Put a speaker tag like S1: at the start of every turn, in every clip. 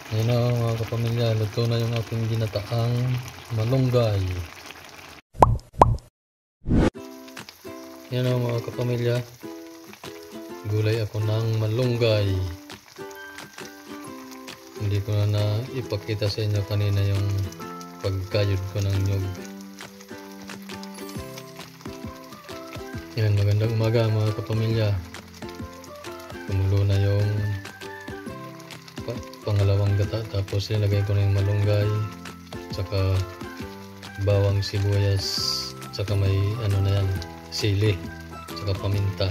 S1: Ayun na mga kapamilya, luto na yung aking ginataang malunggay. Ayun na mga kapamilya, gulay ako ng malunggay. Hindi ko na ipakita sa inyo kanina yung pagkayod ko ng nyug. Yan, magandang umaga mga kapamilya. Kumulo na yung pangalawang gata, tapos nilagay ko na yung malunggay, saka bawang sibuyas, saka may ano na yan, sili, saka paminta.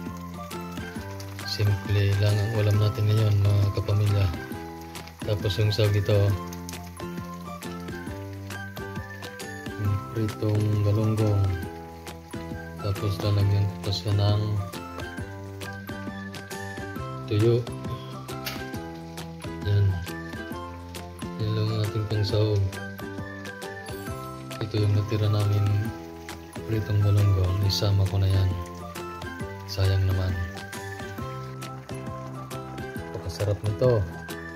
S1: Simple lang ang ulam natin ngayon mga kapamilya. Tapos yung sag ito, yung pritong galunggong, tapos lalagyan ko pa siya ng tuyo. Yan lang ang ating pangsahog. Ito yung natira namin pritong galunggong, isama ko na yan, sayang naman. Napakasarap nito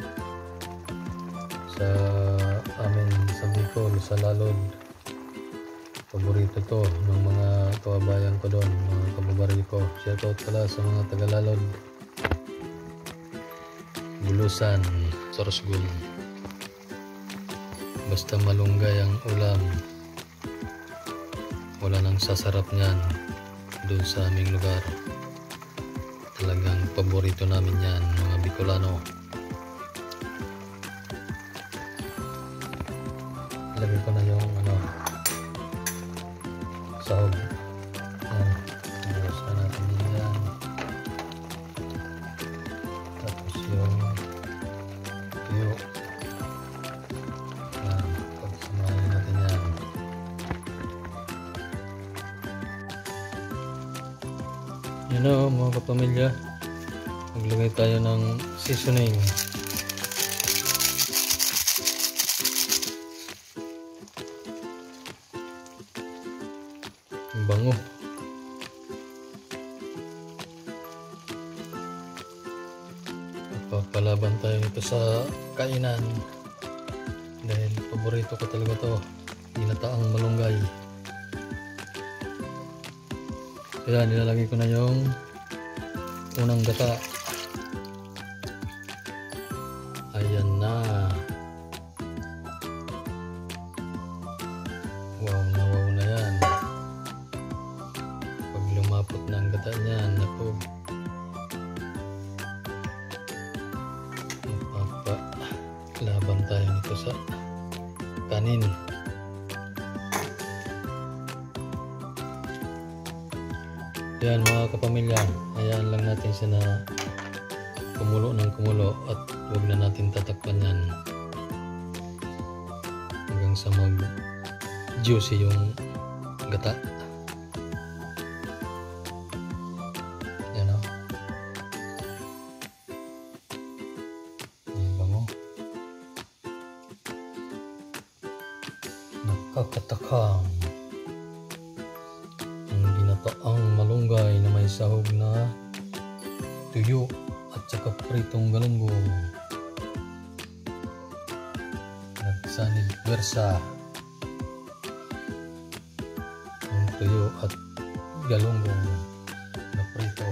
S1: sa amin sa Bicol, sa Lalod. Paborito to ng mga kababayan ko doon, mga kababaril ko. Shoutout pala sa mga taga Lalod, Bulusan, Sorosgun. Basta malunggay ang ulam, wala nang sasarap niyan doon sa aming lugar. Talagang paborito namin yan mga Bicolano. Ilagay ko na yung sahog. Yan, bukas na natin yan. Tapos yung tuyo. Yan, pagsamahin natin yan. Yan o mga kapamilya, maglagay tayo ng seasoning. Bango. Papalaban tayo nito sa kainan dahil paborito ko talaga to, ginataang malunggay. Kaya nilalagay ko na yung unang gata. Ayan na. Wow na wow na yan. Pag lumapot na ang gata niyan, naku, laban tayo nito sa kanin. Yan mga kapamilya, hayaan lang natin siya na kumulo ng kumulo at huwag na natin tatakpan yan hanggang sa mag juicy yung gata. Yan o, bango, nakakatakam ang ginataang malunggay na may sahog na tuyo at saka pritong galunggong. Nagsanid pwersa ang tuyo at galunggong na prito.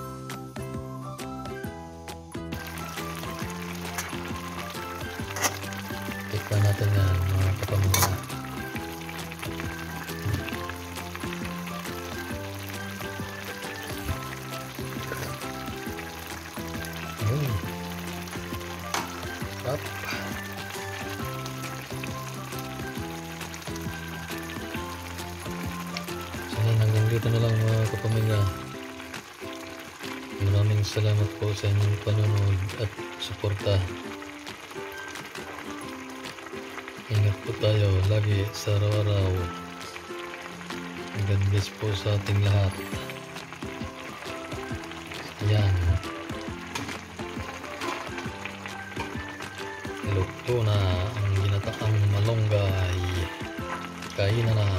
S1: Tikman natin yan mga kapamilya. Up. So hanggang dito na lang mga kapamilya. Maraming salamat po sa inyong panonood at suporta. Ingat po tayo lagi sa araw-araw. God bless po sa ating lahat. Yan, luto na ang ginataang malunggay. Kain na na.